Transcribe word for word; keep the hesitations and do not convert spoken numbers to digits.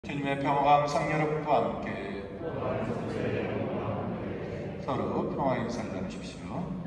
주님의 평화가 항상 여러분과 함께 서로 평화 인사를 나누십시오.